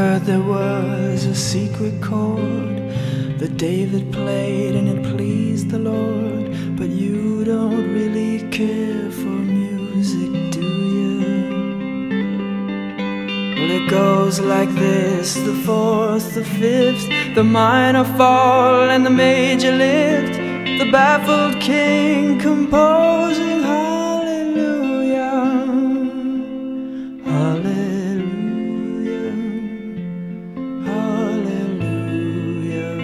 heard there was a secret chord that David played and it pleased the Lord. But you don't really care for music, do you? Well, it goes like this: the fourth, the fifth, the minor fall and the major lift, the baffled king composing hallelujah, hallelujah, hallelujah,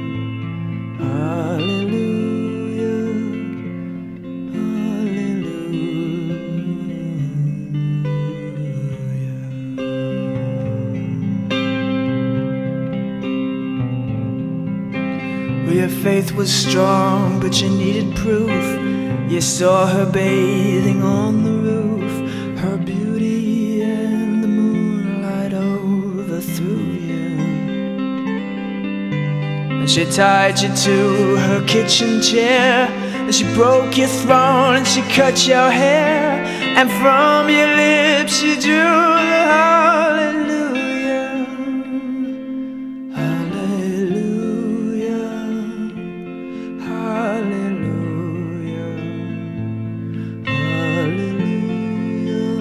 hallelujah, hallelujah. Well, your faith was strong, but you needed proof. You saw her bathing on the roof, her beauty and the moonlight overthrew you. And she tied you to her kitchen chair, and she broke your throne and she cut your hair, and from your lips she drew the hallelujah, hallelujah, hallelujah, hallelujah,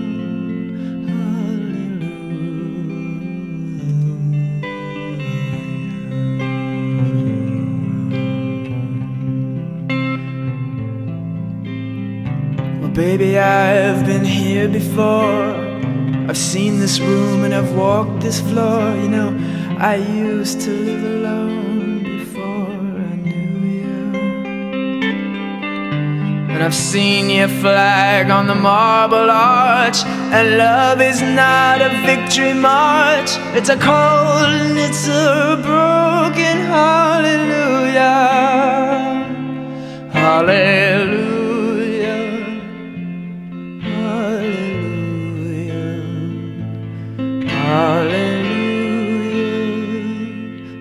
hallelujah. Well, baby, I've been here before. I've seen this room and I've walked this floor. You know, I used to live alone before I knew you. And I've seen your flag on the marble arch, and love is not a victory march. It's a cold and it's a broken hallelujah, hallelujah, hallelujah, hallelujah,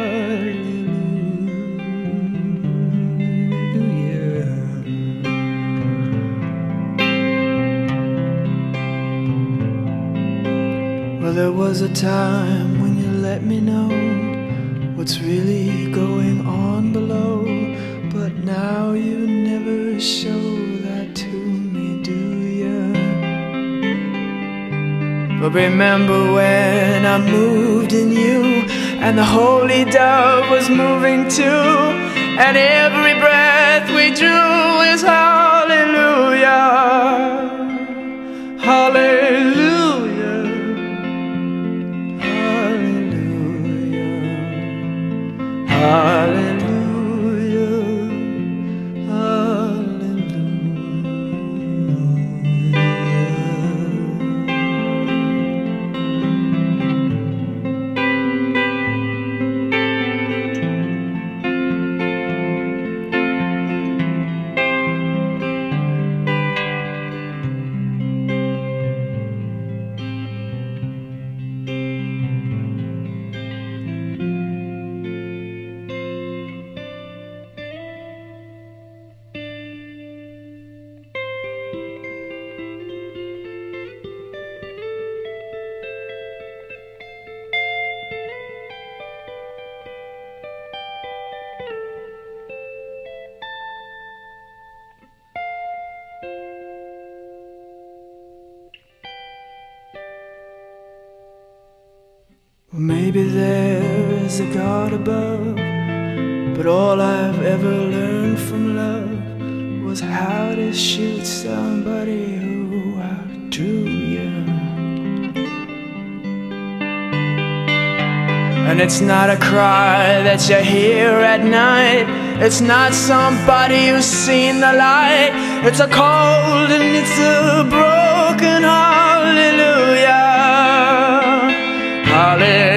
hallelujah. Well, there was a time when you let me know what's really going on below, but now you never show that to me, do you? But remember when I moved in you, and the holy dove was moving too, and every breath we drew is hallelujah, hallelujah, hallelujah, hallelujah, hallelujah. Well, maybe there's a God above, but all I've ever learned from love was how to shoot somebody who outdrew you. And it's not a cry that you hear at night, it's not somebody who's seen the light. It's a cold and it's a broken hallelujah, hallelujah.